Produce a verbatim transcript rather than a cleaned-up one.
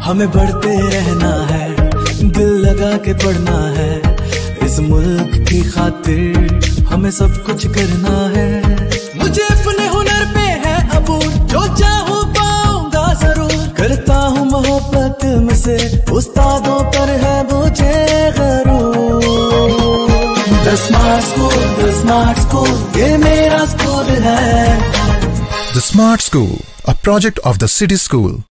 हमें बढ़ते रहना है, दिल लगा के पढ़ना है, इस मुल्क की खातिर हमें सब कुछ करना है। मुझे अपने हुनर पे है अबूर, जो चाहूँ पाऊंगा जरूर, करता हूँ मोहब्बत मुझसे, उस्तादों पर है मुझे गरूर। The smart school, the smart school, ये मेरा स्कूल है। The Smart School, a project of the City School.